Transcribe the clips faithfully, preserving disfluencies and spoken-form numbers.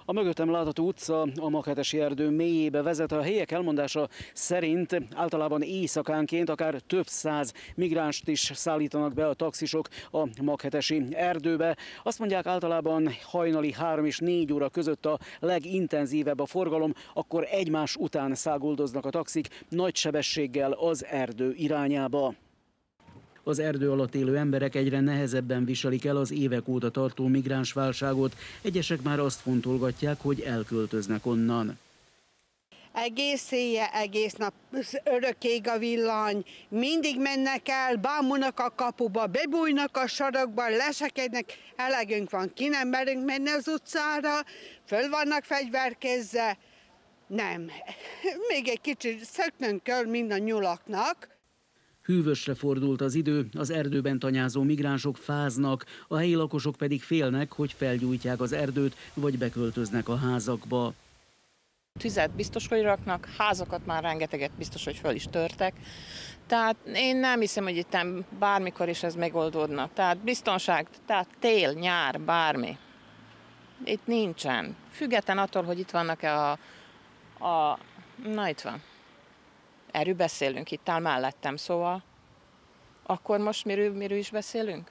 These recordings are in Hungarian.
A mögöttem látható utca a Makhetesi erdő mélyébe vezet. A helyiek elmondása szerint általában éjszakánként akár több száz migránst is szállítanak be a taxisok a Makhetesi erdőbe. Azt mondják, általában hajnali három és négy óra között a legintenzívebb a forgalom, akkor egymás után száguldoznak a taxik nagy sebességgel az erdő irányába. Az erdő alatt élő emberek egyre nehezebben viselik el az évek óta tartó migránsválságot. Egyesek már azt fontolgatják, hogy elköltöznek onnan. Egész éjjel, egész nap örökég a villany, mindig mennek el, bámulnak a kapuba, bebújnak a sarokba, lesekednek, elegünk van, ki nem merünk menni az utcára, föl vannak fegyverkezve, nem, még egy kicsit szöknünk kell mind a nyulaknak. Hűvösre fordult az idő, az erdőben tanyázó migránsok fáznak, a helyi lakosok pedig félnek, hogy felgyújtják az erdőt, vagy beköltöznek a házakba. Tüzet biztos, hogy raknak, házakat már rengeteget biztos, hogy föl is törtek. Tehát én nem hiszem, hogy itt bármikor is ez megoldódna. Tehát biztonság, tehát tél, nyár, bármi. Itt nincsen. Független attól, hogy itt vannak-e a, a... Na itt van. Erről beszélünk, itt áll mellettem, szóval akkor most miről, miről is beszélünk?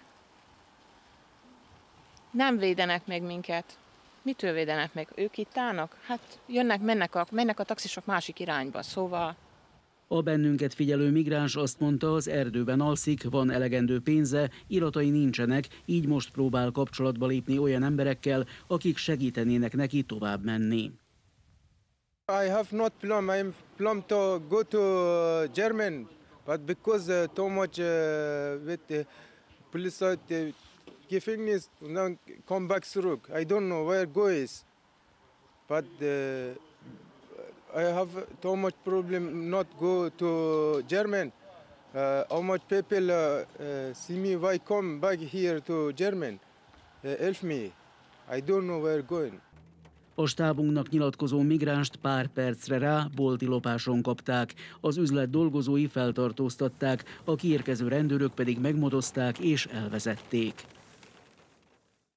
Nem védenek meg minket. Mitől védenek meg? Ők itt állnak? Hát jönnek, mennek a, mennek a taxisok másik irányba, szóval... A bennünket figyelő migráns azt mondta, az erdőben alszik, van elegendő pénze, iratai nincsenek, így most próbál kapcsolatba lépni olyan emberekkel, akik segítenének neki tovább menni. I have not plan. I am plan to go to German, but because uh, too much uh, with uh, police uh, giving this, now come back through. I don't know where go is, but uh, I have too much problem not go to German. Uh, how much people uh, uh, see me? Why come back here to German? Uh, help me. I don't know where going. A stábunknak nyilatkozó migránst pár percre rá bolti lopáson kapták, az üzlet dolgozói feltartóztatták, a kiérkező rendőrök pedig megmodozták és elvezették.